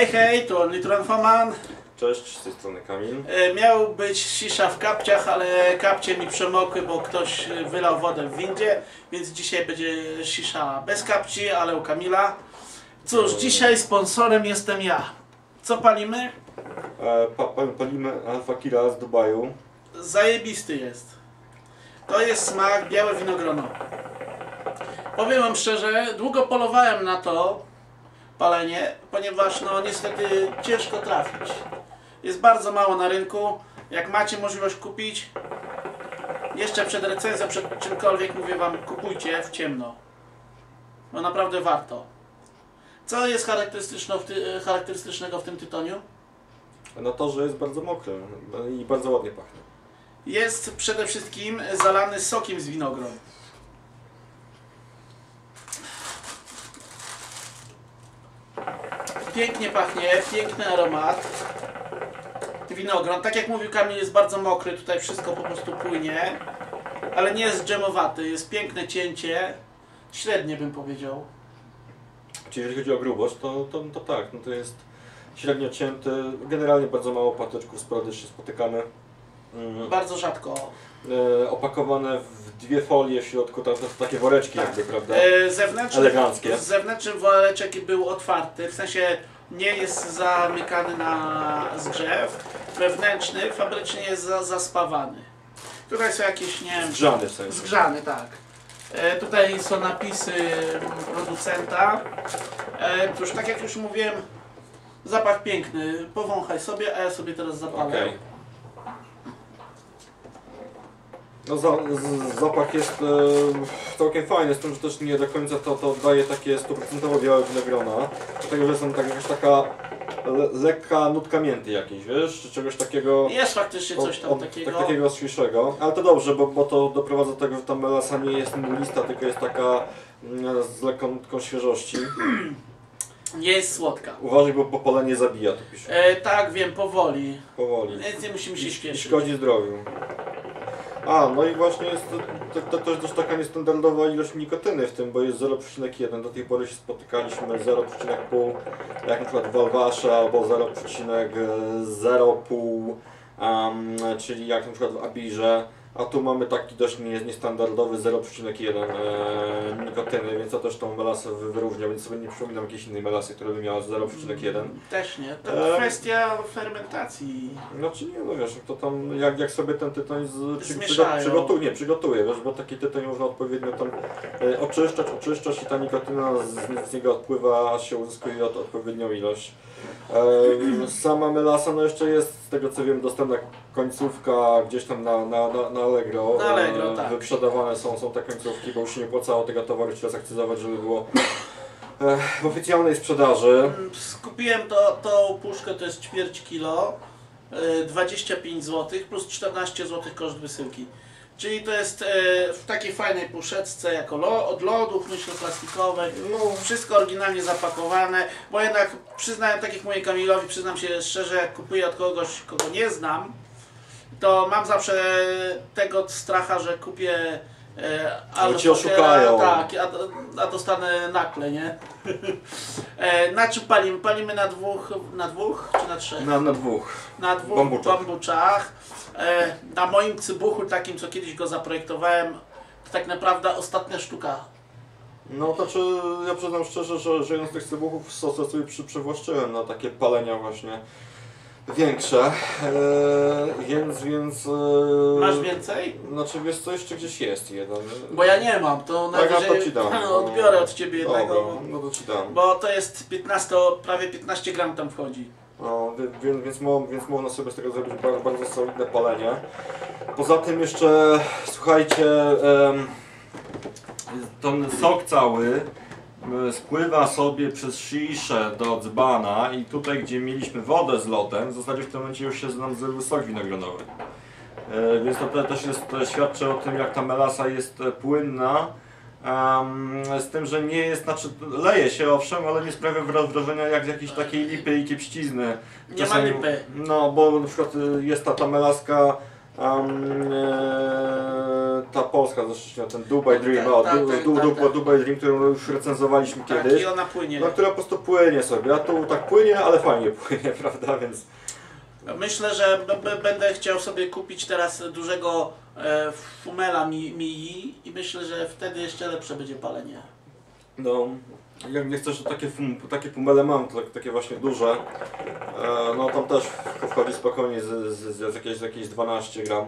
Hej, hej, tu Onlytronfoman. Cześć, z tej strony Kamil. Miał być sisza w kapciach, ale kapcie mi przemokły, bo ktoś wylał wodę w windzie, więc dzisiaj będzie sisza bez kapci, ale u Kamila. Cóż, dzisiaj sponsorem jestem ja. Co palimy? Palimy Alpha Killa z Dubaju. Zajebisty jest. To jest smak białe winogrono. Powiem wam szczerze, długo polowałem na to palenie, ponieważ no niestety ciężko trafić. Jest bardzo mało na rynku. Jak macie możliwość kupić, jeszcze przed recenzją, przed czymkolwiek mówię wam, kupujcie w ciemno. No naprawdę warto. Co jest charakterystycznego w tym tytoniu? No to, że jest bardzo mokry i bardzo ładnie pachnie. Jest przede wszystkim zalany sokiem z winogron. Pięknie pachnie, piękny aromat. Winogron, tak jak mówił Kamil, jest bardzo mokry, tutaj wszystko po prostu płynie. Ale nie jest dżemowaty, jest piękne cięcie. Średnie bym powiedział. Czyli jeżeli chodzi o grubość, to tak, no to jest średnio cięty, generalnie bardzo mało patyczków sporadycznie spotykamy. Bardzo rzadko. Opakowane w dwie folie w środku, to takie woreczki Tak. jakby, prawda? Eleganckie. Zewnętrzny woreczek był otwarty, w sensie nie jest zamykany na zgrzew. Wewnętrzny fabrycznie jest zaspawany. Tutaj są jakieś, nie wiem... Zgrzany w sensie. Zgrzany, tak. Tutaj są napisy producenta. Cóż, tak jak już mówiłem, zapach piękny. Powąchaj sobie, a ja sobie teraz zapalę. Okay. No zapach jest całkiem fajny, z tym, że też nie do końca to daje takie 100% białe winogrona. Dlatego, że są jakaś taka lekka nutka mięty jakiejś, wiesz, czy czegoś takiego... Jest faktycznie coś tam takiego. Takiego świeższego, ale to dobrze, bo to doprowadza do tego, że ta melasa nie jest mglista, tylko jest taka z lekką nutką świeżości. Nie jest słodka. Uważaj, bo popalenie zabija, to pisze. Tak, wiem, powoli. Powoli. Więc nie musimy się śpieszyć. I szkodzi zdrowiu. No i właśnie jest to też dość taka niestandardowa ilość nikotyny w tym, bo jest 0,1. Do tej pory się spotykaliśmy 0,5, jak na przykład Walwasza, albo 0,05, czyli jak na przykład w Abirze. A tu mamy taki dość niestandardowy 0,1 nikotyny, więc to też tą melasę wyróżnia, więc sobie nie przypominam jakiejś innej melasy, która by miała 0,1. Też nie, to kwestia fermentacji. Znaczy nie, no wiesz, to tam jak sobie ten tytoń przygotuje, wiesz, bo taki tytoń można odpowiednio tam oczyszczać i ta nikotyna z niego odpływa, aż się uzyskuje odpowiednią ilość. Sama melasa, no jeszcze jest, z tego co wiem, dostępna końcówka gdzieś tam na Allegro. Na Allegro, tak. Wyprzedawane są te końcówki, bo już się nie opłacało tego towaru teraz akcyzować, żeby było w oficjalnej sprzedaży. Skupiłem tą puszkę, to jest ćwierć kilo, 25 zł plus 14 zł koszt wysyłki. Czyli to jest w takiej fajnej puszeczce, jako od lodów, myślę, plastikowej, wszystko oryginalnie zapakowane, bo jednak przyznałem, tak jak mówię Kamilowi, przyznam się szczerze, jak kupuję od kogoś, kogo nie znam, to mam zawsze tego stracha, że kupię ale cię oszukają. Tak, a dostanę nakle, nie? Na czym palimy? Palimy na dwóch czy na trzech? Na dwóch. Na dwóch bambuczach. Na moim cybuchu takim, co kiedyś go zaprojektowałem, to tak naprawdę ostatnia sztuka. No to czy ja przyznam szczerze, że jeden z tych cybuchów sobie przywłaszczyłem na takie palenia właśnie większe, więc... Masz więcej? Znaczy wiesz co, jeszcze gdzieś jest jeden. Bo ja nie mam, to najwyżej to ci dam. odbiorę od Ciebie jednego. Dobra, no to ci dam. Bo to jest prawie 15 gram tam wchodzi. No, więc można sobie z tego zrobić bardzo solidne palenie. Poza tym jeszcze, słuchajcie, ten sok cały spływa sobie przez sziszę do dzbana i tutaj, gdzie mieliśmy wodę z lodem, w zasadzie w tym momencie już się nam zrobił sok winogronowy. Więc to też świadczy o tym, jak ta melasa jest płynna. Z tym, że nie jest, znaczy leje się owszem, ale nie sprawia wrażenia jak z jakiejś takiej lipy i kiepścizny. Nie ma lipy. No, bo na przykład jest ta melaska, ta polska zresztą, ten Dubai Dream, Dubai Dream, którą już recenzowaliśmy Tak, kiedyś. i ona płynie. No, która po prostu płynie sobie, a tu tak płynie, ale fajnie płynie, prawda, więc... Myślę, że będę chciał sobie kupić teraz dużego Fumela Mii i myślę, że wtedy jeszcze lepsze będzie palenie. No, jak nie chcesz, takie pumele mam, takie właśnie duże, no tam też wchodzi spokojnie z jakieś 12 gram.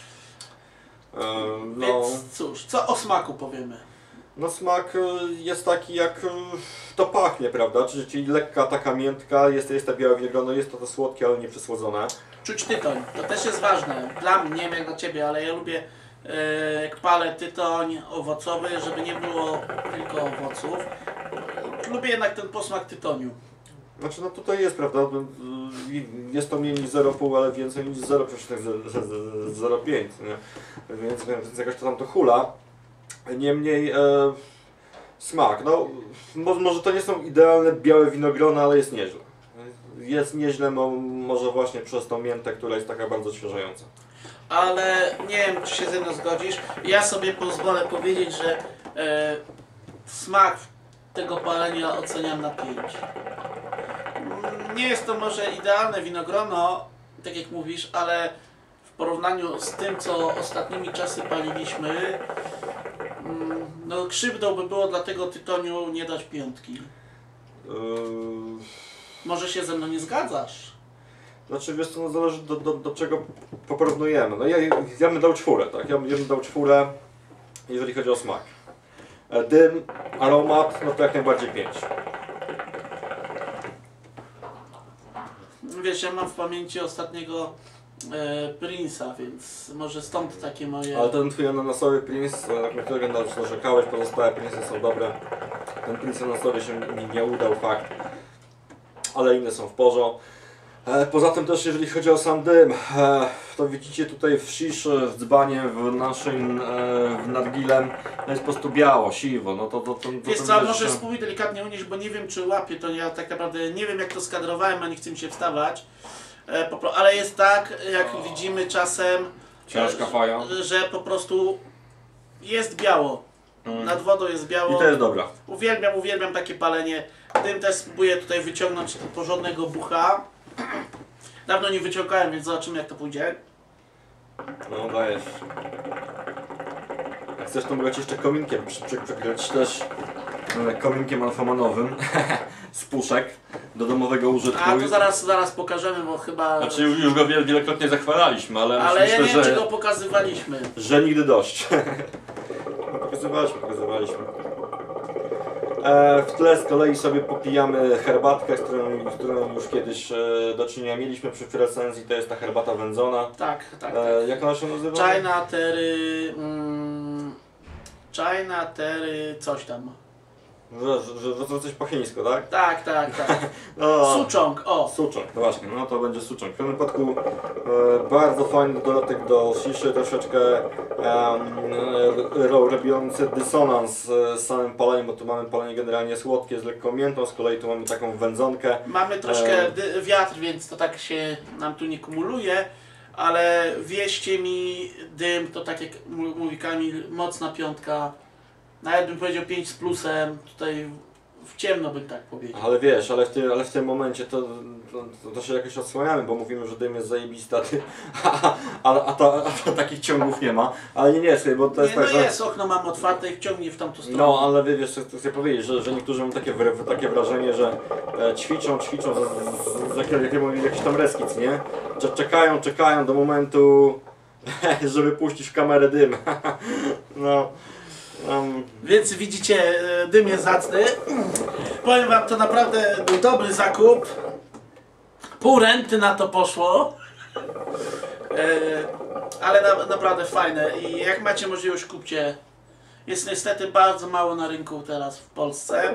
No, Więc cóż, co o smaku powiemy? no smak jest taki jak to pachnie, prawda, czyli lekka taka miętka, jest ta białe winogrono, jest to słodkie, ale nie przesłodzone. Czuć tytoń, to też jest ważne. Dla mnie, nie wiem jak dla Ciebie, ale ja lubię jak palę tytoń owocowy, żeby nie było tylko owoców. Lubię jednak ten posmak tytoniu. Znaczy no tutaj jest, prawda, jest to mniej niż 0,5, ale więcej niż 0,05, więc jakaś to tam to hula. Niemniej smak, no może to nie są idealne białe winogrona, ale jest nieźle. Jest nieźle, może właśnie przez tą miętę, która jest taka bardzo odświeżająca. Ale nie wiem, czy się ze mną zgodzisz. Ja sobie pozwolę powiedzieć, że smak tego palenia oceniam na 5. Nie jest to może idealne winogrono, tak jak mówisz, ale w porównaniu z tym, co ostatnimi czasy paliliśmy, no krzywdą by było dla tego tytoniu nie dać 5. Może się ze mną nie zgadzasz? Znaczy wiesz co, no zależy do czego porównujemy. No ja bym dał 4, tak? Ja bym dał 4, jeżeli chodzi o smak. Dym, aromat, no to jak najbardziej 5. Wiesz, ja mam w pamięci ostatniego Prince'a, więc może stąd takie moje... Ale ten twój ananasowy Prince, na którego narzekałeś, pozostałe Prince'y są dobre. Ten Prince ananasowy się nie udał, fakt. Ale inne są w porządku. Poza tym też jeżeli chodzi o sam dym, to widzicie tutaj w shish, w dzbanie, w naszym w nargilem, jest po prostu biało, siwo. No to wiesz co, może spróbuj delikatnie unieść, bo nie wiem czy łapie to, ja tak naprawdę nie wiem jak to skadrowałem, a nie chcę mi się wstawać. Ale jest tak, jak widzimy czasem, ciężka faja, że po prostu jest biało. Nad wodą jest biało. I to jest dobra. Uwielbiam takie palenie. Dym też spróbuję tutaj wyciągnąć porządnego bucha. Dawno nie wyciągałem, więc zobaczymy jak to pójdzie. No dajesz. Jak chcesz to mogę ci jeszcze kominkiem przykryć też kominkiem alfamanowym z puszek do domowego użytku. A to zaraz pokażemy, bo chyba... Znaczy już go wielokrotnie zachwalaliśmy, ale ja myślę, nie wiem czy go pokazywaliśmy. Że nigdy dość. Pokazywaliśmy. W tle z kolei sobie popijamy herbatkę, z którą już kiedyś do czynienia mieliśmy przy recenzji. To jest ta herbata wędzona. Tak. Jak ona się nazywa? China Terry coś tam. Że to coś po chińsku, tak? Tak. No, Suchong, Suchong, no właśnie, no to będzie Suchong. W tym wypadku bardzo fajny dodatek do shiszy, troszeczkę robiący dysonans z samym paleniem, bo tu mamy palenie generalnie słodkie z lekką miętą, z kolei tu mamy taką wędzonkę. Mamy troszkę wiatr, więc to tak się nam tu nie kumuluje, ale wierzcie mi, dym to tak jak mówi Kamil, mocna 5. Nawet bym powiedział 5 z plusem, tutaj w ciemno bym tak powiedział. Ale wiesz, ale w tym momencie to się jakoś odsłaniamy, bo mówimy, że dym jest zajebisty, a takich ciągów nie ma. Ale nie, bo to jest nie, tak, no że... jest, okno mam otwarte i wciągnie w tamtą stronę. No, ale wiesz, co chcę powiedzieć, że niektórzy mają takie wrażenie, że ćwiczą z jakiś tam reskic, nie? Czekają do momentu, żeby puścić w kamerę dym. No. Więc widzicie, dym jest zacny. Powiem wam, to naprawdę był dobry zakup. Pół renty na to poszło. Ale naprawdę fajne i jak macie możliwość kupcie. Jest niestety bardzo mało na rynku teraz w Polsce.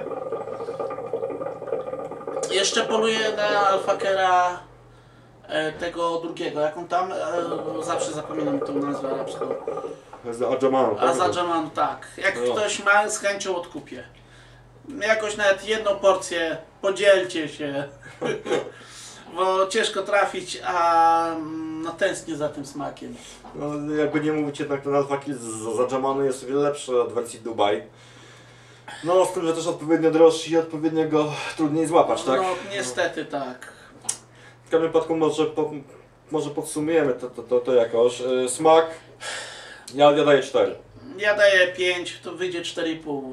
Jeszcze poluję na Alfakera tego drugiego, jaką tam, zawsze zapominam tą nazwę arabską. Azadżamanu, tak. Jak ktoś ma, z chęcią odkupię. Jakoś nawet jedną porcję, podzielcie się. Bo ciężko trafić, a no tęsknię za tym smakiem. No, jakby nie mówić, jednak ten Alpha Kill zadżamany jest o wiele lepszy od wersji Dubai. No, z tym, że też odpowiednio droższy i odpowiednio go trudniej złapać, tak? No niestety tak. W każdym wypadku może podsumujemy to jakoś. Smak, ja daję 4. Ja daję 5, to wyjdzie 4,5.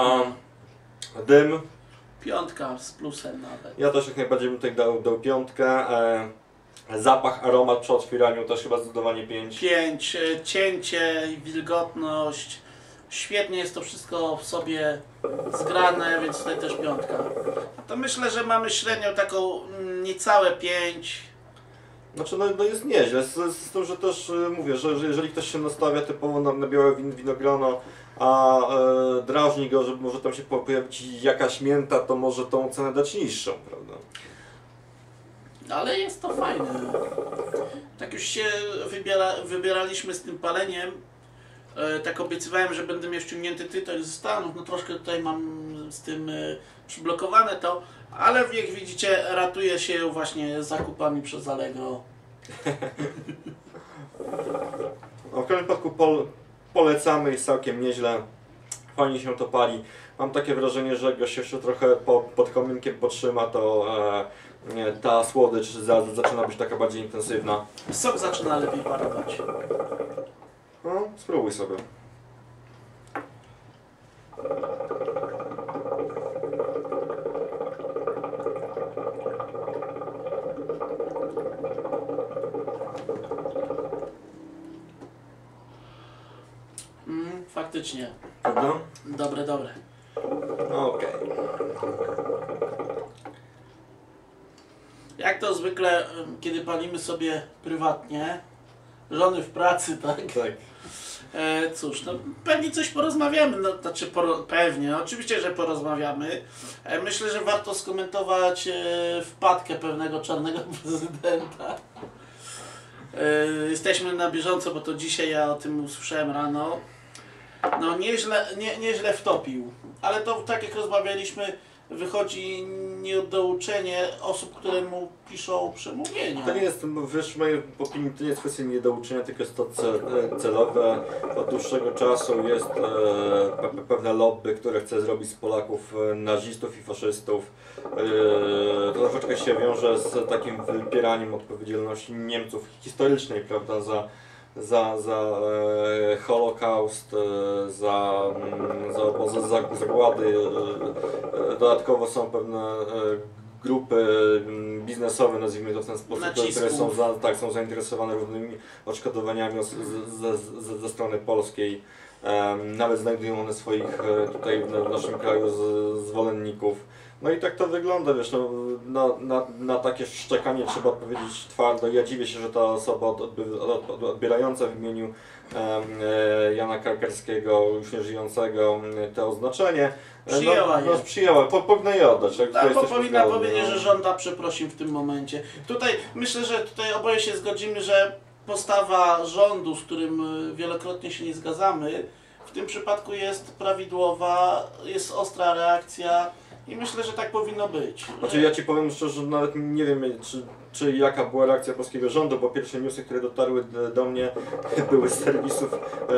Dym, 5 z plusem nawet. ja też jak najbardziej bym tutaj dał 5. Zapach, aromat przy otwieraniu też chyba zdecydowanie 5. 5, cięcie, wilgotność. Świetnie jest to wszystko w sobie zgrane, więc tutaj też 5. To myślę, że mamy średnią taką niecałe 5. Znaczy no jest nieźle, z tym, że też mówię, że jeżeli ktoś się nastawia typowo na białe winogrono, a drażni go, że może tam się pojawić jakaś mięta, to może tą cenę dać niższą, prawda? Ale jest to fajne. Tak już się wybieraliśmy z tym paleniem. Tak obiecywałem, że będę miał ściągnięty tytoń ze Stanów. No troszkę tutaj mam z tym przyblokowane to, ale jak widzicie, ratuję się właśnie zakupami przez Allegro. No, w każdym wypadku polecamy, jest całkiem nieźle. Fajnie się to pali. Mam takie wrażenie, że jak go się jeszcze trochę pod kominkiem potrzyma, to ta słodycz zaczyna być taka bardziej intensywna. Sok zaczyna lepiej parować. No, spróbuj sobie. Faktycznie. Prawda? Dobre, dobre. Okej. Jak to zwykle, kiedy palimy sobie prywatnie, żony w pracy, tak? Tak. Cóż, no pewnie coś porozmawiamy, no znaczy pewnie, oczywiście, że porozmawiamy. Myślę, że warto skomentować wpadkę pewnego czarnego prezydenta. Jesteśmy na bieżąco, bo to dzisiaj ja o tym usłyszałem rano. No nieźle wtopił, ale to tak jak rozmawialiśmy, wychodzi niedouczenie osób, które mu piszą przemówienia. To nie jest, wiesz, w mojej opinii to nie jest kwestia niedouczenia, tylko jest to celowe. Od dłuższego czasu jest pewne lobby, które chce zrobić z Polaków nazistów i faszystów. To troszeczkę się wiąże z takim wypieraniem odpowiedzialności Niemców historycznej, prawda, za Holokaust, za obozy zagłady. Dodatkowo są pewne grupy biznesowe, nazwijmy to w ten sposób, które są zainteresowane różnymi odszkodowaniami ze strony polskiej. Nawet znajdują one swoich tutaj w naszym kraju zwolenników. No i tak to wygląda, wiesz, no, na takie szczekanie trzeba odpowiedzieć twardo. Ja dziwię się, że ta osoba odbierająca w imieniu Jana Karkarskiego, już nieżyjącego, to oznaczenie, przyjęła, powinna je oddać. Tak, bo powinna powiedzieć, że żąda przeprosin w tym momencie. Tutaj myślę, że tutaj oboje się zgodzimy, że postawa rządu, z którym wielokrotnie się nie zgadzamy, w tym przypadku jest prawidłowa, jest ostra reakcja. I myślę, że tak powinno być. Znaczy ja Ci powiem szczerze, że nawet nie wiem czy jaka była reakcja polskiego rządu, bo pierwsze newsy, które dotarły do mnie były z serwisów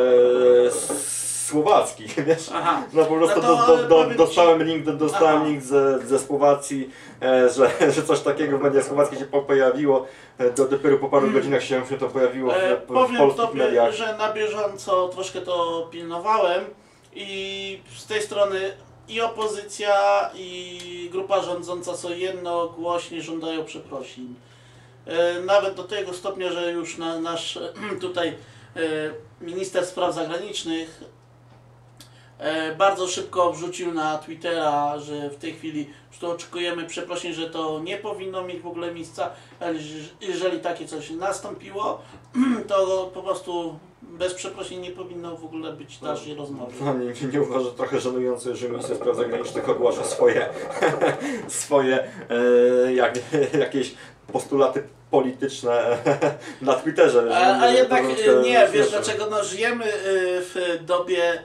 słowackich, wiesz? Aha. No po prostu dostałem link ze Słowacji, że coś takiego w mediach słowackich się pojawiło. Dopiero po paru godzinach się to pojawiło w polskich mediach. Powiem, że na bieżąco troszkę to pilnowałem i z tej strony i opozycja, i grupa rządząca są jednogłośnie żądają przeprosin. Nawet do tego stopnia, że już nasz tutaj minister spraw zagranicznych bardzo szybko wrzucił na Twittera, że w tej chwili już to oczekujemy przeprosin, że to nie powinno mieć w ogóle miejsca. Jeżeli takie coś nastąpiło, to po prostu bez przeprosin nie powinno w ogóle być dalszej rozmowy. No, nie uważam trochę żenujące, że minister spraw zagranicznych ogłasza swoje jakieś postulaty polityczne na Twitterze. A jednak nie, wiesz dlaczego? No, żyjemy w dobie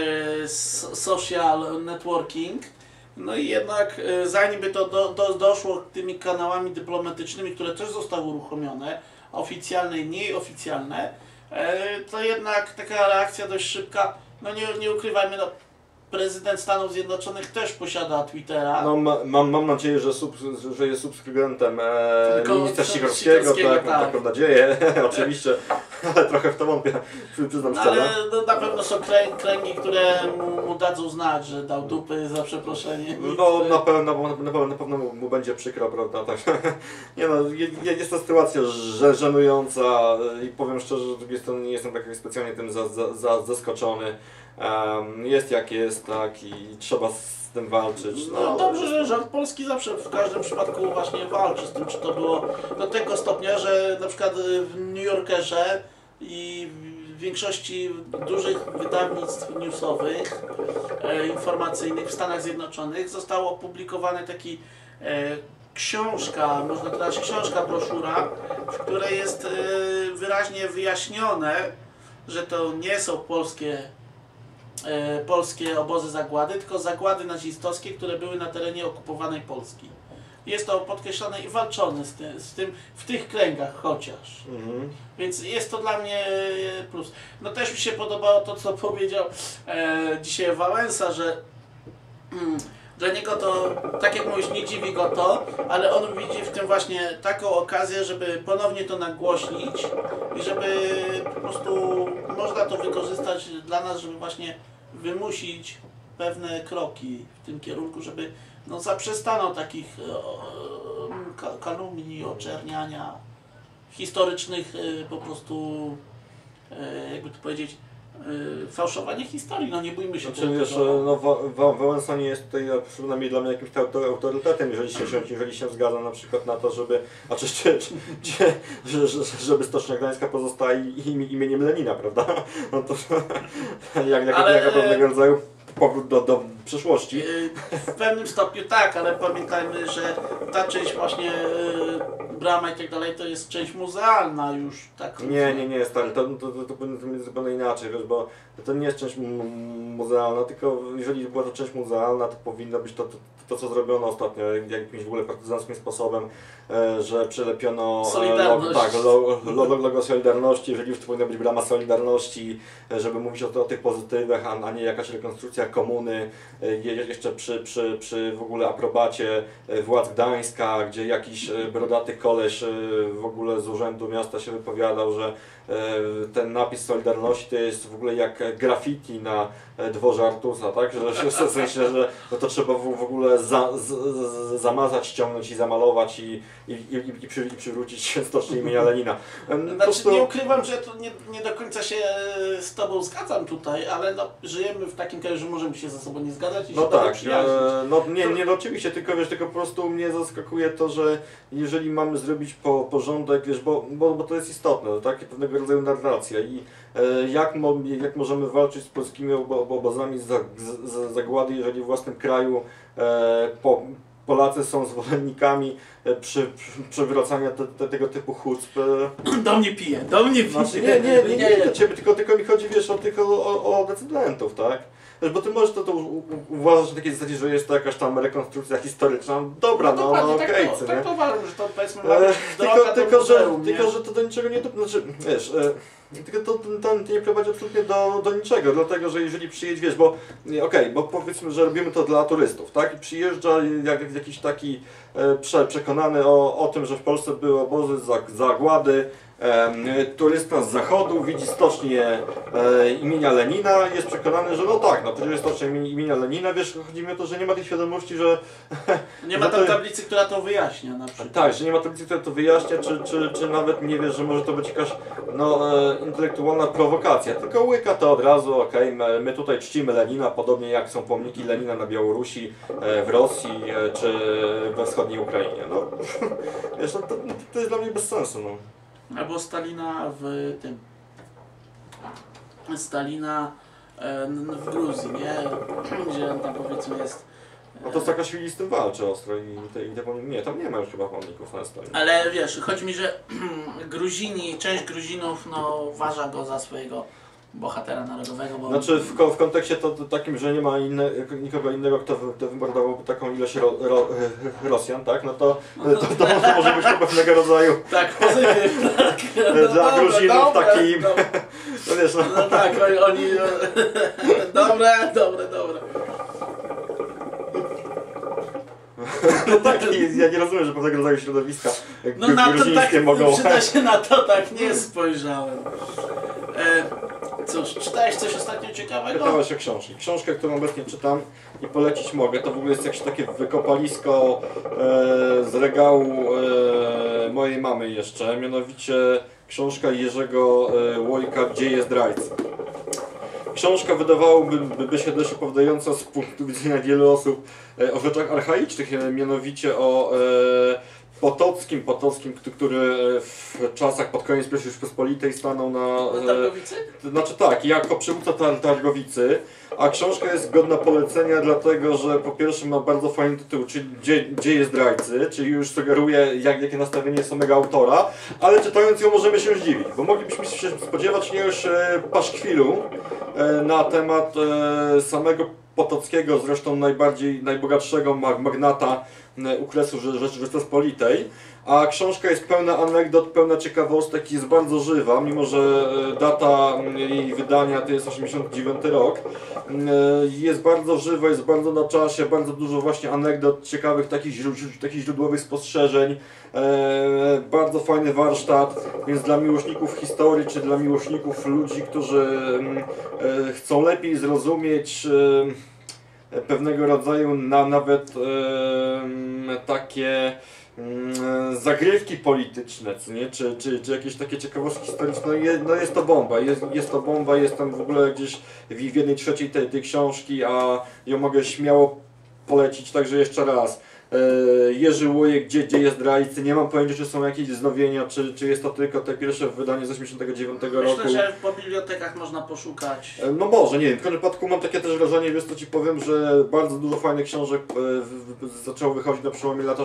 social networking, no i jednak zanim by to doszło tymi kanałami dyplomatycznymi, które też zostały uruchomione, oficjalne i mniej oficjalne, to jednak taka reakcja dość szybka, no nie ukrywajmy, no, prezydent Stanów Zjednoczonych też posiada Twittera. No, mam nadzieję, że jest subskrybentem ministra Sikorskiego, Sikorskiego, tak, mam taką nadzieję, oczywiście, ale trochę w to wątpię, przyznam no, szczerze. ale no, na pewno są kręgi, które mu dadzą znać, że dał dupy za przeproszenie. No na pewno mu będzie przykro, prawda, tak. Nie no, jest to sytuacja żenująca i powiem szczerze, że z drugiej strony nie jestem tak specjalnie tym zaskoczony. Jest jak jest, tak, i trzeba z tym walczyć. No dobrze, że rząd polski zawsze w każdym przypadku właśnie walczy z tym, czy to było do tego stopnia, że na przykład w New Yorkerze i w większości dużych wydawnictw newsowych, informacyjnych w Stanach Zjednoczonych został opublikowany taki książka, można to nazwać książka, broszura, w której jest wyraźnie wyjaśnione, że to nie są polskie obozy zagłady, tylko zagłady nazistowskie, które były na terenie okupowanej Polski. Jest to podkreślone i walczone z tym w tych kręgach chociaż. Więc jest to dla mnie plus. No też mi się podobało to, co powiedział dzisiaj Wałęsa, że dla niego to, tak jak mówisz, nie dziwi go to, ale on widzi w tym właśnie taką okazję, żeby ponownie to nagłośnić i żeby po prostu można to wykorzystać dla nas, żeby właśnie wymusić pewne kroki w tym kierunku, żeby no, zaprzestano takich kalumnii, oczerniania historycznych, po prostu, jakby to powiedzieć, fałszowanie historii, no nie bójmy się tego. Wiesz, no, Wałęsa nie jest tutaj, przynajmniej dla mnie, jakimś autorytetem, jeżeli się zgadza na przykład na to, żeby, żeby Stocznia Gdańska pozostała imieniem Lenina, prawda? No to jak pewnego rodzaju powrót do przeszłości. W pewnym stopniu tak, ale pamiętajmy, że ta część właśnie brama i tak dalej to jest część muzealna już. Tak. Nie, stary, to powinno być zupełnie inaczej, wiesz, bo to nie jest część muzealna, tylko jeżeli była to część muzealna, to powinno być to co zrobiono ostatnio, jakimś w ogóle partyzanckim sposobem, że przylepiono logo Solidarności, jeżeli już to powinna być brama Solidarności, żeby mówić o tych pozytywach, a nie jakaś rekonstrukcja komuny, jeszcze przy w ogóle aprobacie władz Gdańska, gdzie jakiś brodaty koleś w ogóle z urzędu miasta się wypowiadał, że ten napis Solidarności to jest w ogóle jak graffiti na dworze Artusa, tak? Że w sensie, że no to trzeba w ogóle zamazać, ściągnąć i zamalować i przywrócić stocznię imienia Lenina. Znaczy, nie ukrywam, że to nie do końca się z Tobą zgadzam tutaj, ale no, żyjemy w takim kraju, że możemy się ze sobą nie zgadzać i no się tak, przyjaźnić. No oczywiście, tylko wiesz, tylko po prostu mnie zaskakuje to, że jeżeli mamy zrobić porządek, wiesz, bo to jest istotne, tak? Pewnego rodzaju narracja i jak możemy walczyć z polskimi obozami zagłady, jeżeli w własnym kraju Polacy są zwolennikami przywracania tego typu chucp. Do mnie pije. Znaczy, nie do Ciebie, tylko mi chodzi, wiesz, o decydentów, tak? Bo Ty możesz to uważać na takiej zasadzie, że jest to jakaś tam rekonstrukcja historyczna. Dobra, no okej, co nie? Tak to uważam, że to powiedzmy ma być droga tylko, że to do niczego nie... Znaczy, wiesz, tylko to nie prowadzi absolutnie do niczego, dlatego, że jeżeli przyjedzie, wiesz, bo bo powiedzmy, że robimy to dla turystów, tak? I przyjeżdża jakiś taki przekonany o tym, że w Polsce były obozy zagłady, turysta z zachodu widzi stocznię imienia Lenina, jest przekonany, że no tak, no przecież jest stocznia imienia Lenina, wiesz, chodzi mi o to, że nie ma tej świadomości, że... Nie ma tam tablicy, która to wyjaśnia na przykład. Tak, że nie ma tablicy, która to wyjaśnia, czy nawet nie wiesz, że może to być jakaś intelektualna prowokacja, tylko łyka to od razu, my tutaj czcimy Lenina, podobnie jak są pomniki Lenina na Białorusi, w Rosji, czy we wschodniej Ukrainie, no. Wiesz, to jest dla mnie bez sensu, no. Albo Stalina w tym. Stalina w Gruzji, nie? Gdzie on tam powiedzmy jest. No to Saakaszwili z tym walczy ostro nie, tam nie ma już chyba pomników na Stalina. Ale wiesz, chodzi mi, że Gruzini, część Gruzinów no, uważa go za swojego bohatera narodowego. Bo... Znaczy w kontekście to takim, że nie ma nikogo innego, kto wymordowałby taką ilość Rosjan, tak? No to może być pewnego rodzaju tak, pozytyw, tak. dla Gruzinów taki... No wiesz, no tak, oni... Dobre. No tak, ja nie rozumiem, że pewnego rodzaju środowiska gruzińskie tak, mogą... Przyda się na to, tak nie spojrzałem. Cóż, czytałeś coś ostatnio ciekawego? Pytałeś o książki. Książkę, którą obecnie czytam i polecić mogę, to w ogóle jest jakieś takie wykopalisko z regału mojej mamy jeszcze, mianowicie książka Jerzego Łojka Gdzie jest zdrajcy. Książka wydawałoby się dość opowiadająca z punktu widzenia wielu osób o rzeczach archaicznych, mianowicie o Potockim, który w czasach pod koniec I Rzeczypospolitej stanął na... Targowicy? Znaczy tak, jako przywódca Targowicy, a książka jest godna polecenia dlatego, że po pierwsze ma bardzo fajny tytuł, czyli Gdzie jest zdrajcy, czyli już sugeruje jakie nastawienie samego autora, ale czytając ją możemy się zdziwić, bo moglibyśmy się spodziewać jakiegoś paszkwilu na temat samego Potockiego, zresztą najbogatszego magnata okresu Rzeczypospolitej, a książka jest pełna anegdot, pełna ciekawostek, jest bardzo żywa, mimo że data jej wydania to jest 89 rok. Jest bardzo żywa, jest bardzo na czasie, bardzo dużo właśnie anegdot, ciekawych takich źródłowych spostrzeżeń. Bardzo fajny warsztat, więc dla miłośników historii, czy dla miłośników ludzi, którzy chcą lepiej zrozumieć pewnego rodzaju nawet takie zagrywki polityczne, co nie? Czy jakieś takie ciekawostki historyczne, no jest to bomba, jest to bomba, jest tam w ogóle gdzieś w 1/3 tej książki, a ją mogę śmiało polecić, także jeszcze raz. Jerzy Łojek, Gdzie jest zdrajcy, nie mam pojęcia, czy są jakieś wznowienia, czy jest to tylko te pierwsze wydanie z 89 roku. Myślę, że po bibliotekach można poszukać. No może, nie wiem, w każdym wypadku mam takie też wrażenie, wiesz co ci powiem, że bardzo dużo fajnych książek zaczęło wychodzić na przełomie lat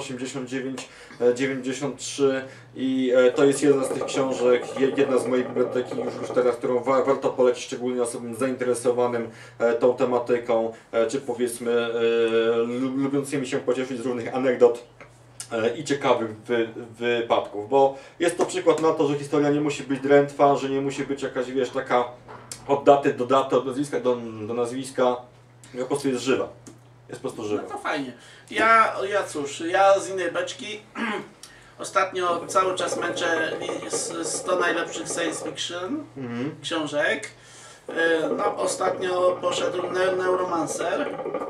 89-93 i to jest jedna z tych książek, jedna z mojej biblioteki już teraz, którą warto polecić szczególnie osobom zainteresowanym tą tematyką, czy powiedzmy lubiącymi się pocieszyć z różnych anegdot i ciekawych wypadków, bo jest to przykład na to, że historia nie musi być drętwa, że nie musi być jakaś, wiesz, taka od daty do daty, od nazwiska do nazwiska, po prostu jest żywa. Jest po prostu żywa. No to fajnie. Ja z innej beczki ostatnio cały czas męczę 100 najlepszych science fiction książek. No, ostatnio poszedł Neuromancer.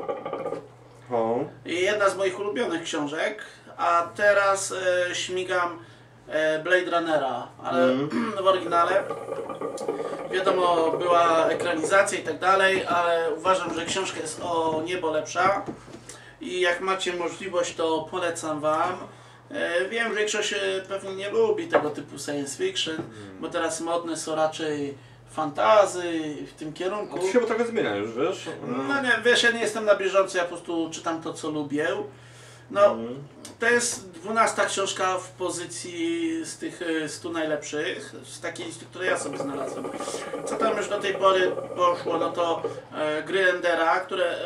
I jedna z moich ulubionych książek, a teraz śmigam Blade Runnera, ale w oryginale. Wiadomo, była ekranizacja i tak dalej, ale uważam, że książka jest o niebo lepsza i jak macie możliwość, to polecam wam. Wiem, że większość pewnie nie lubi tego typu science fiction, bo teraz modne są raczej fantazy w tym kierunku. To się chyba trochę zmienia już, wiesz? No nie, wiesz, ja nie jestem na bieżąco, ja po prostu czytam to, co lubię. No, to jest 12 książka w pozycji z tych 100 najlepszych, z takiej listy, które ja sobie znalazłem. Co tam już do tej pory poszło, no to gry Endera, które...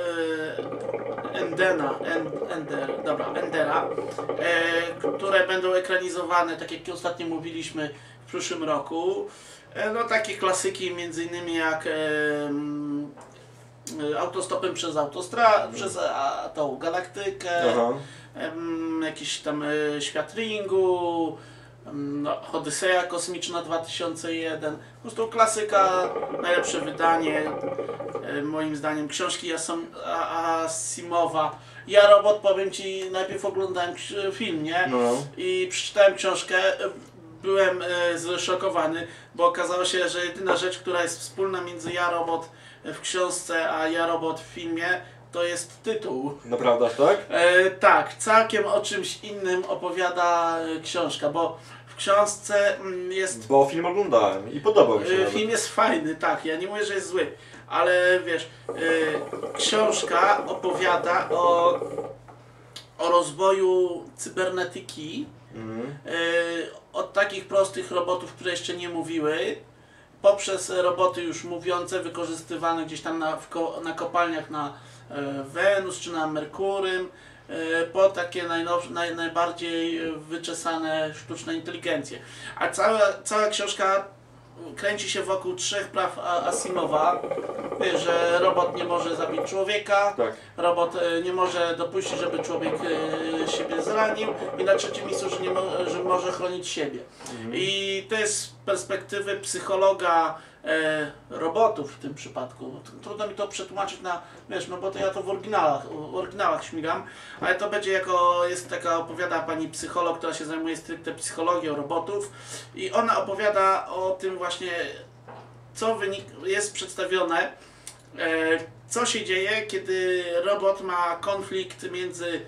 Endera, które będą ekranizowane, tak jak ostatnio mówiliśmy, w przyszłym roku. No takie klasyki między innymi jak Autostopem przez tą galaktykę, jakiś tam Świat Ringu, Odyseja Kosmiczna 2001, po prostu klasyka, najlepsze wydanie, moim zdaniem, książki Asimowa. Ja Robot, powiem ci, najpierw oglądałem film, nie? No. I przeczytałem książkę, byłem zszokowany, bo okazało się, że jedyna rzecz, która jest wspólna między Ja Robot w książce, a Ja Robot w filmie, to jest tytuł. Naprawdę, tak? Tak, całkiem o czymś innym opowiada książka, bo w książce jest... Bo film oglądałem i podobał mi się film jest fajny, tak, ja nie mówię, że jest zły, ale wiesz, książka opowiada o rozwoju cybernetyki, od takich prostych robotów, które jeszcze nie mówiły, poprzez roboty już mówiące, wykorzystywane gdzieś tam na kopalniach na Wenus czy na Merkurym, po takie najbardziej wyczesane sztuczne inteligencje. A cała książka kręci się wokół 3 praw Asimowa, że robot nie może zabić człowieka, Tak. robot nie może dopuścić, żeby człowiek siebie zranił i na trzecim miejscu, że może chronić siebie. I to jest z perspektywy psychologa robotów w tym przypadku. Trudno mi to przetłumaczyć na, wiesz, no bo to ja to w oryginałach śmigam, ale to będzie jest taka, opowiada pani psycholog, która się zajmuje stricte psychologią robotów i ona opowiada o tym właśnie, co jest przedstawione, co się dzieje, kiedy robot ma konflikt między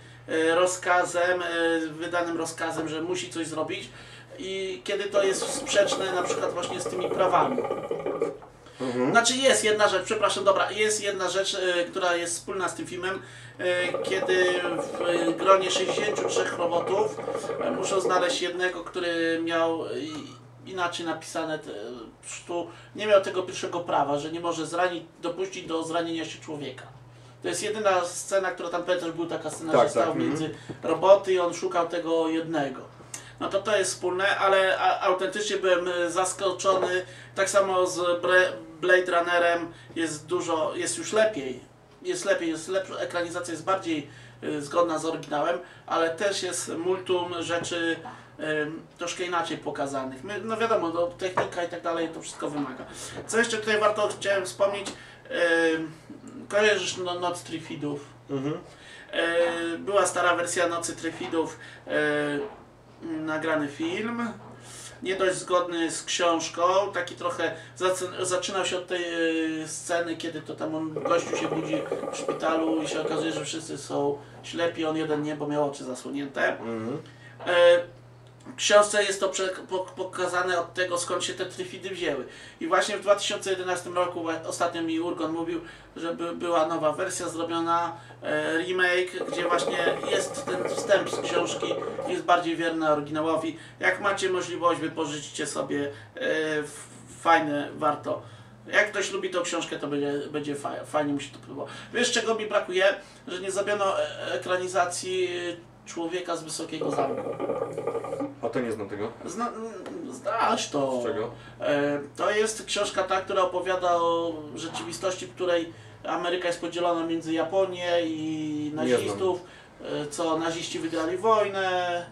wydanym rozkazem, że musi coś zrobić, i kiedy to jest sprzeczne na przykład właśnie z tymi prawami. Znaczy jest jedna rzecz, przepraszam, dobra, jest jedna rzecz, która jest wspólna z tym filmem, kiedy w gronie 63 robotów muszą znaleźć jednego, który miał inaczej napisane, nie miał tego pierwszego prawa, że nie może dopuścić do zranienia się człowieka. To jest jedyna scena, która tam też była taka scena, że stał między roboty i on szukał tego jednego. No to jest wspólne, ale autentycznie byłem zaskoczony. Tak samo z Blade Runnerem jest już lepiej. Jest lepsza, ekranizacja jest bardziej zgodna z oryginałem, ale też jest multum rzeczy troszkę inaczej pokazanych. No wiadomo, technika i tak dalej to wszystko wymaga. Co jeszcze tutaj chciałem wspomnieć, kojarzysz Noc Trifidów? Była stara wersja Nocy Trifidów, nagrany film, nie dość zgodny z książką, taki trochę zaczynał się od tej sceny, kiedy to tam gościu się budzi w szpitalu i się okazuje, że wszyscy są ślepi, on jeden nie, bo miał oczy zasłonięte. W książce jest to pokazane od tego, skąd się te tryfidy wzięły. I właśnie w 2011 roku, ostatnio mi Urgon mówił, że była nowa wersja zrobiona, remake, gdzie właśnie jest ten wstęp z książki, jest bardziej wierny oryginałowi. Jak macie możliwość, wypożyczycie sobie, fajne, warto. Jak ktoś lubi tą książkę, to będzie fajnie mu się to podobało. Wiesz, czego mi brakuje? Że nie zrobiono ekranizacji Człowieka z Wysokiego Zamku. A to nie znam tego. Znasz to. Z czego? To jest książka ta, która opowiada o rzeczywistości, w której Ameryka jest podzielona między Japonię i nazistów, co naziści wygrali wojnę.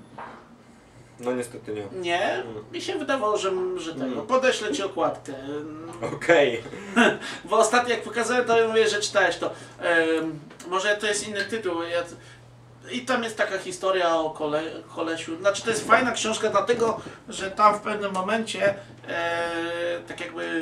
No niestety nie. Nie? Mi się wydawało, że tego. Podeślę ci okładkę. Okej. Bo ostatnio jak pokazałem, to mówię, że czytałeś to. Może to jest inny tytuł. I tam jest taka historia o kolesiu. Znaczy to jest fajna książka dlatego, że tam w pewnym momencie tak jakby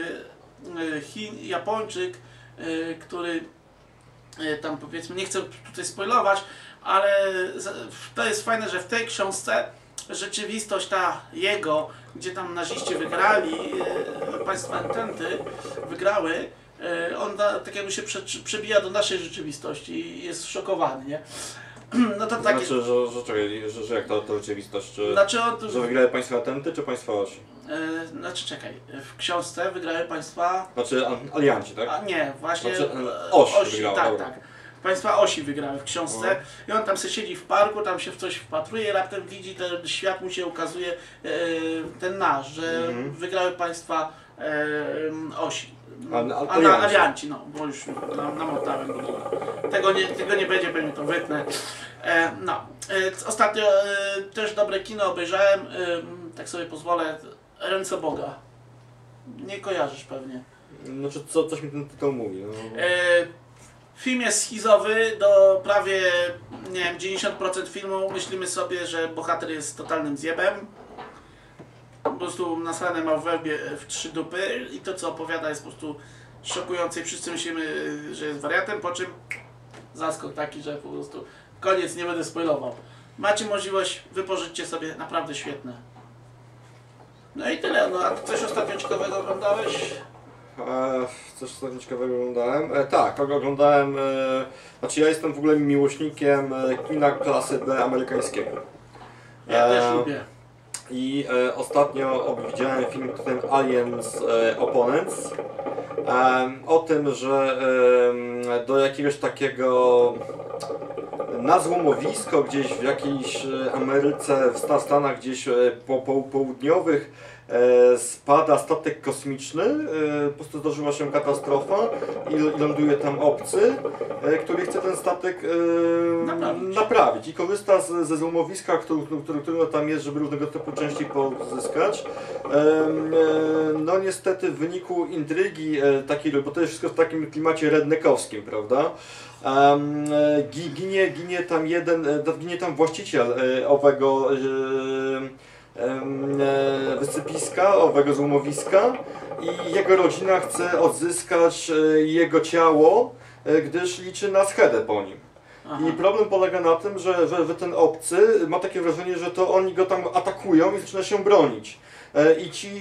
Japończyk, który tam powiedzmy, nie chcę tutaj spoilować, ale to jest fajne, że w tej książce rzeczywistość ta jego, gdzie tam naziści wygrali, państwa Ententy wygrały, on tak jakby się przebija do naszej rzeczywistości i jest szokowany, nie? No to takie... Znaczy, że jak to rzeczywistość? Czy, znaczy, że wygrały państwa Atenty, czy państwa Osi? Znaczy czekaj, w książce wygrały państwa... Znaczy alianci, tak? A nie, właśnie znaczy, Osi wygrała, tak, dobra. tak. Państwa Osi wygrały w książce i on tam se siedzi w parku, tam się w coś wpatruje i raptem widzi, ten świat mu się ukazuje, ten nasz, że wygrały państwa Osi. Alianci, no, bo już namotałem go. Tego nie będzie, pewnie to wytnę. Ostatnio też dobre kino obejrzałem, tak sobie pozwolę, Ręce Boga. Nie kojarzysz pewnie. Znaczy, coś mi ten tytuł mówi. No. Film jest schizowy, do prawie, nie wiem, 90% filmu myślimy sobie, że bohater jest totalnym zjebem. Po prostu nasrane ma w łebie w 3 dupy i to, co opowiada, jest po prostu szokujące i wszyscy myślimy, że jest wariatem, po czym zaskok taki, że po prostu koniec, nie będę spoilował. Macie możliwość, wypożyczcie sobie, naprawdę świetne. No i tyle, no a coś ostatnio ciekawego oglądałeś? Coś ostatnio ciekawego oglądałem? Tak, oglądałem, znaczy ja jestem w ogóle miłośnikiem kina klasy B amerykańskiego. Ja też lubię. I ostatnio widziałem film pod tytułem Aliens Opponents, o tym, że do jakiegoś takiego na złomowisko gdzieś w jakiejś Ameryce, w Stanach gdzieś południowych spada statek kosmiczny, po prostu zdarzyła się katastrofa i ląduje tam obcy, który chce ten statek naprawić i korzysta ze złomowiska, które tam jest, żeby różnego typu części pozyskać. No niestety w wyniku intrygi takiej, bo to jest wszystko w takim klimacie redneckowskim, prawda? Ginie tam właściciel owego wysypiska, owego złomowiska i jego rodzina chce odzyskać jego ciało, gdyż liczy na schedę po nim. Aha. I problem polega na tym, że ten obcy ma takie wrażenie, że to oni go tam atakują i zaczyna się bronić. I ci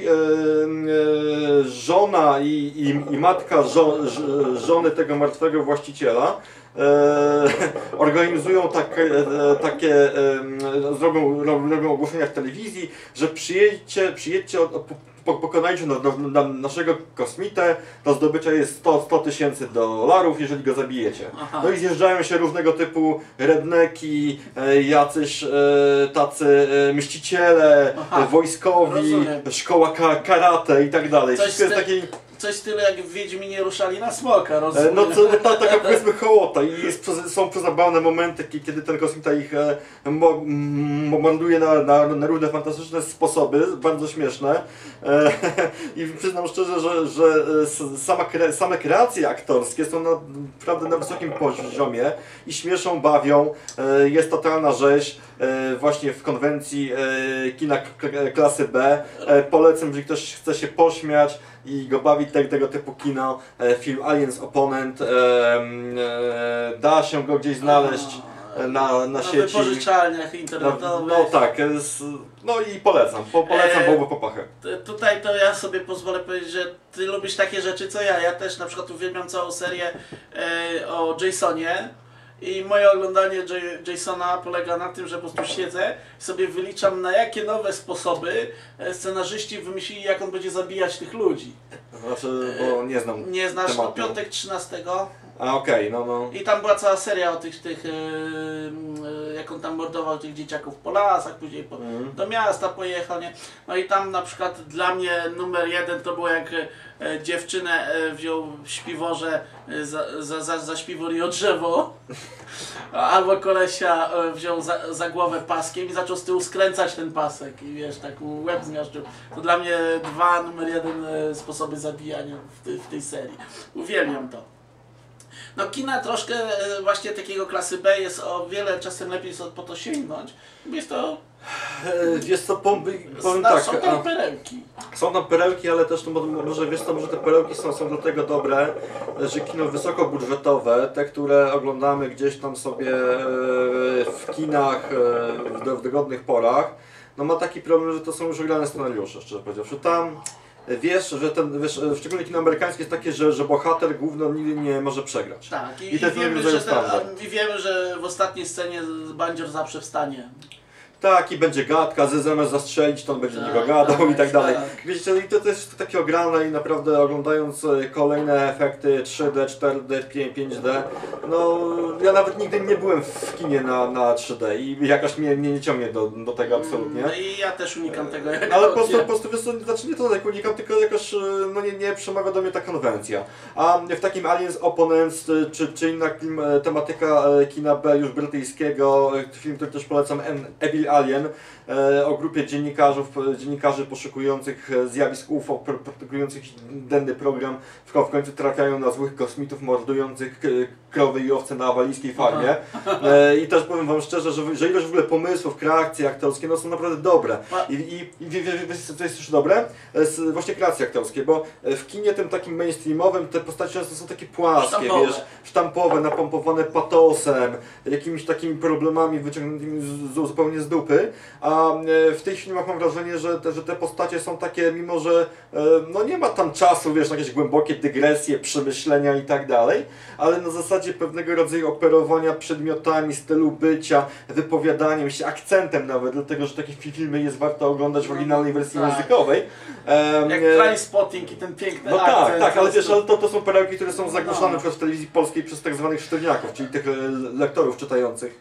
żona i matka żony tego martwego właściciela organizują robią ogłoszenia w telewizji, że przyjedźcie, pokonajcie naszego kosmitę, do zdobycia jest $100,000, jeżeli go zabijecie. Aha. No i zjeżdżają się różnego typu redneki, jacyś tacy mściciele, aha, wojskowi, rozumiem, szkoła karate i tak dalej. Wszystko jest takiej... Coś tyle jak w Wiedźminie ruszali na smoka, rozumiem. No to taka powiedzmy hołota i są przezabawne momenty, kiedy ten kosmita ich morduje na różne fantastyczne sposoby, bardzo śmieszne. I przyznam szczerze, że same kreacje aktorskie są naprawdę na wysokim poziomie i śmieszą, bawią, jest totalna rzeź. Właśnie w konwencji kina klasy B. Polecam, jeżeli ktoś chce się pośmiać i go bawić tego typu kino, film Aliens Opponent, da się go gdzieś znaleźć na sieci. Na wypożyczalniach internetowych. No tak, no i polecam Boba Popachę. Tutaj to ja sobie pozwolę powiedzieć, że ty lubisz takie rzeczy co ja. Ja też na przykład uwielbiam całą serię o Jasonie. I moje oglądanie Jasona polega na tym, że po prostu siedzę i sobie wyliczam, na jakie nowe sposoby scenarzyści wymyślili, jak on będzie zabijać tych ludzi. Znaczy, bo nie znam. Nie znasz, no, Piątek 13. A okej, no. I tam była cała seria o tych jak on tam mordował tych dzieciaków po lasach, później do miasta pojechał, nie? No i tam na przykład dla mnie numer 1 to było, jak dziewczynę wziął w śpiworze za śpiwór i o drzewo, albo kolesia wziął za głowę paskiem i zaczął z tyłu skręcać ten pasek i wiesz, tak łeb zmiażdżył. To dla mnie numer 1 sposoby zabijania w tej serii. Uwielbiam to. No kina troszkę właśnie takiego klasy B jest o wiele czasem lepiej po to sięgnąć, bo jest to... Wiesz co, powiem tak, są tam perełki. Są tam perełki, ale też to może wiesz co, może te perełki są do tego dobre, że kino wysokobudżetowe, te, które oglądamy gdzieś tam sobie w kinach w dogodnych porach, no ma taki problem, że to są już oglądane scenariusze, szczerze powiedziawszy. Tam wiesz, że szczególnie kino amerykańskie jest takie, że bohater główny nigdy nie może przegrać. Tak, i wiemy, że w ostatniej scenie bandzior zawsze wstanie. Tak, i będzie gadka, zamiast zastrzelić, to on będzie do niego gadał i tak dalej. Wiecie, i to jest takie ograne i naprawdę oglądając kolejne efekty 3D, 4D, 5D, no ja nawet nigdy nie byłem w kinie na 3D i jakoś mnie nie ciągnie do tego absolutnie. No i ja też unikam tego. Ale po prostu znaczy nie to jak unikam, tylko jakoś no nie przemawia do mnie ta konwencja. A w takim Aliens Opponents czy inna tematyka kina B już brytyjskiego, film, który też polecam, Evil Alien, o grupie dziennikarzy poszukujących zjawisk UFO, produkujących denny program, w końcu trafiają na złych kosmitów mordujących krowy i owce na walijskiej farmie. I też powiem wam szczerze, że ilość w ogóle pomysłów, kreacje aktorskie no są naprawdę dobre. I co jest już dobre? Właśnie kreacje aktorskie, bo w kinie tym takim mainstreamowym te postacie często są takie płaskie, wiesz, sztampowe, napompowane patosem, jakimiś takimi problemami wyciągniętymi zupełnie z dupy. dupy, a w tych filmach mam wrażenie, że te postacie są takie, mimo że no nie ma tam czasu, wiesz, na jakieś głębokie dygresje, przemyślenia i tak dalej, ale na zasadzie pewnego rodzaju operowania przedmiotami, stylu bycia, wypowiadaniem się, akcentem nawet, dlatego że takie filmy jest warto oglądać w oryginalnej wersji językowej. Jak Trainspotting i ten piękny no akcent. tak, ale wiesz, ale to są perełki, które są zagłuszane na przykład w telewizji polskiej przez tak zwanych sztywniaków, czyli tych lektorów czytających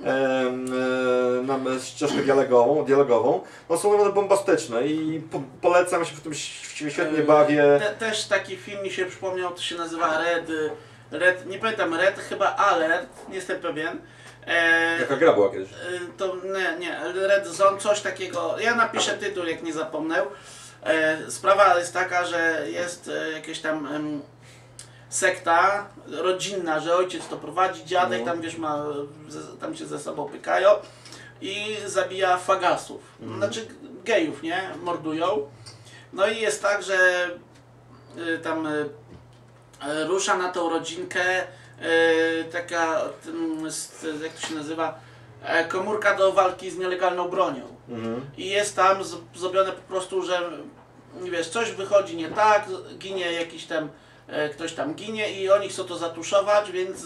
nam ścieżkę dialogową. No są naprawdę bombastyczne i polecam, się w tym świetnie bawię. Też taki film mi się przypomniał, to się nazywa Red, nie pamiętam, Red chyba Alert, nie jestem pewien. Jaka gra była kiedyś? To nie, Red Zone, coś takiego, ja napiszę tytuł, jak nie zapomnę. Sprawa jest taka, że jest jakieś tam sekta rodzinna, że ojciec to prowadzi, dziadek tam, wiesz, tam się ze sobą pykają i zabija fagasów, znaczy gejów, nie? Mordują. No i jest tak, że tam rusza na tą rodzinkę taka, jak to się nazywa, komórka do walki z nielegalną bronią. I jest tam zrobione po prostu, że wiesz, coś wychodzi nie tak, ginie jakiś tam, ktoś tam ginie i oni chcą to zatuszować, więc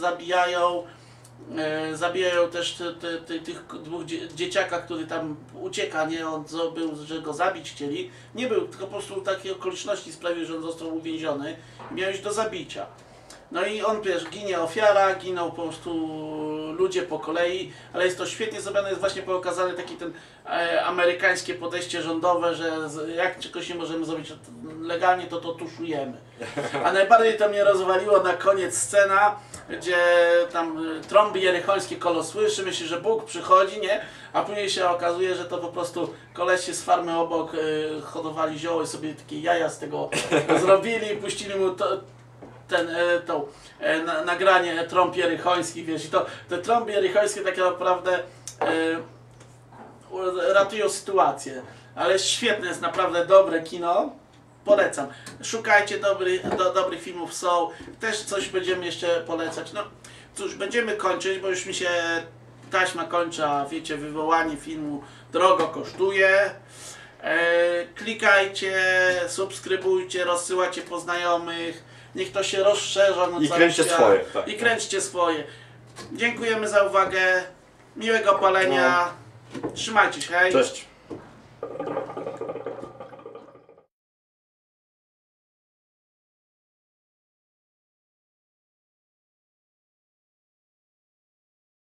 zabijają też tych dwóch dzieciaka, który tam ucieka, nie? On był, że go zabić chcieli. Nie był, tylko po prostu takie okoliczności sprawiły, że on został uwięziony i miał iść do zabicia. No i on, wiesz, ginie ofiara, giną po prostu ludzie po kolei, ale jest to świetnie zrobione, jest właśnie pokazane takie ten amerykańskie podejście rządowe, że jak czegoś nie możemy zrobić legalnie, to tuszujemy. A najbardziej to mnie rozwaliło na koniec scena, gdzie tam trąby jerychońskie kolo słyszy, myśli, że Bóg przychodzi, nie? A później się okazuje, że to po prostu kolesie z farmy obok hodowali zioło i sobie takie jaja z tego zrobili i puścili mu nagranie trąb jerychońskich, wiesz, i te trąby jerychońskie tak naprawdę ratują sytuację, ale świetne jest, naprawdę dobre kino, polecam. Szukajcie dobrych filmów, są, też coś będziemy jeszcze polecać. No cóż, będziemy kończyć, bo już mi się taśma kończy, a wiecie, wywołanie filmu drogo kosztuje. Klikajcie, subskrybujcie, rozsyłajcie po znajomych. Niech to się rozszerza na cały kręćcie świat. swoje. Tak. I kręćcie swoje. Dziękujemy za uwagę. Miłego palenia. Trzymajcie się, hej. Cześć.